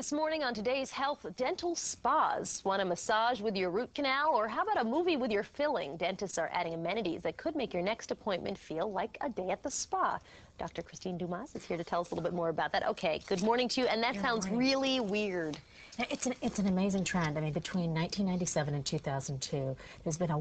This morning on Today's Health, dental spas. Want a massage with your root canal, or how about a movie with your filling? Dentists are adding amenities that could make your next appointment feel like a day at the spa. Dr. Christine Dumas is here to tell us a little bit more about that. Okay, good morning to you, and that sounds really weird. It's an amazing trend. I mean, between 1997 and 2002, there's been a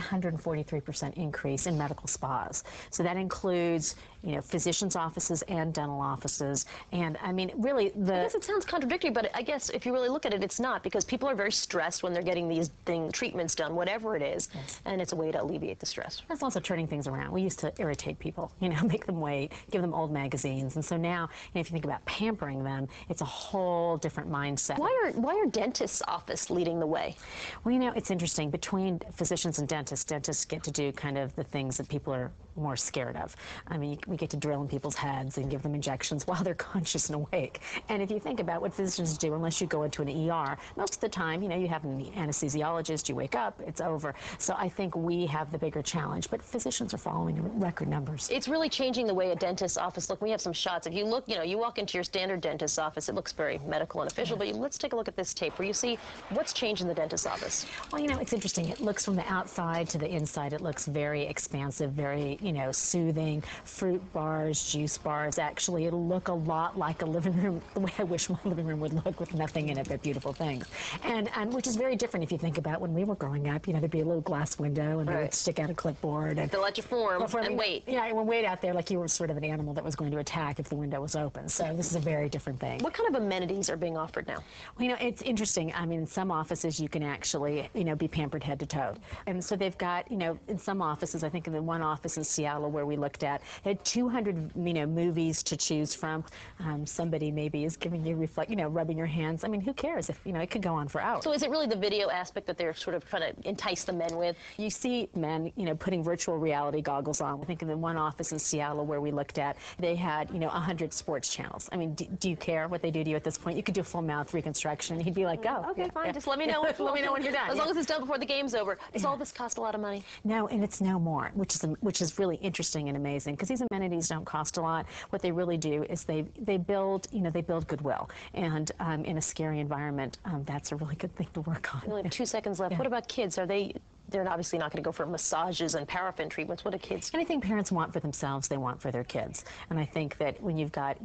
143% increase in medical spas. So that includes, physicians' offices and dental offices. And I mean, really, I guess it sounds contradictory, but I guess if you really look at it, it's not, because people are very stressed when they're getting these treatments done, whatever it is, and it's a way to alleviate the stress. That's also turning things around. We used to irritate people, make them wait, give them old magazines. And so now, if you think about pampering them, it's a whole different mindset. Why are dentists' office leading the way? Well, it's interesting. Between physicians and dentists get to do kind of the things that people are more scared of. I mean, we get to drill in people's heads and give them injections while they're conscious and awake. And if you think about what physicians do, unless you go into an ER, most of the time, you have an anesthesiologist, you wake up, it's over. So I think we have the bigger challenge, but physicians are following in record numbers. It's really changing the way a dentist's office looks. We have some shots. If you look, you walk into your standard dentist's office, it looks very medical and official, but let's take a look at this tape where you see what's changed in the dentist's office. Well, it's interesting. It looks from the outside to the inside. It looks very expansive, very, soothing. Fruit bars, juice bars. Actually, it'll look a lot like a living room, the way I wish my living room would look, with nothing in it but beautiful things. And which is very different if you think about when we were growing up. There'd be a little glass window, and they would stick out a clipboard. And they'll let you form and wait. Yeah, and wait out there like you were sort of an animal that was going to attack if the window was open. So this is a very different thing. What kind of amenities are being offered now? Well, it's interesting. I mean, in some offices you can actually, be pampered head to toe. And so they've got, in some offices, I think in the one office in Seattle where we looked at, they had 200, movies to choose from. Somebody maybe is giving you rubbing your hands. I mean, who cares if, it could go on for hours. So is it really the video aspect that they're sort of trying to entice the men with? You see men, putting virtual reality goggles on. I think in the one office in Seattle where we looked at, they had, 100 sports channels. I mean, do you care what they do to you at this point? You could do a full mouth reconstruction. He'd be like, go. Okay, fine. Just let me know. Let me know when you're done. As long as it's done before the game's over. Does all this cost a lot of money? No, and it's no more, which is really interesting and amazing, because these amenities don't cost a lot. What they really do is they build, they build goodwill, and in a scary environment, that's a really good thing to work on. We only have 2 seconds left. What about kids? They're obviously not going to go for massages and paraffin treatments. What do kids? Anything parents want for themselves, they want for their kids. And I think that when you've got,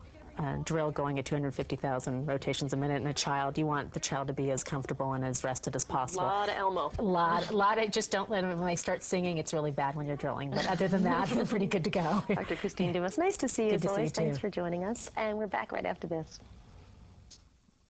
a drill going at 250,000 rotations a minute in a child, you want the child to be as comfortable and as rested as possible. A lot of Elmo. A lot of, just don't let them, when they start singing, it's really bad when you're drilling. But other than that, we're pretty good to go. Dr. Christine Dumas, nice to see you as always. Thanks for joining us. And we're back right after this.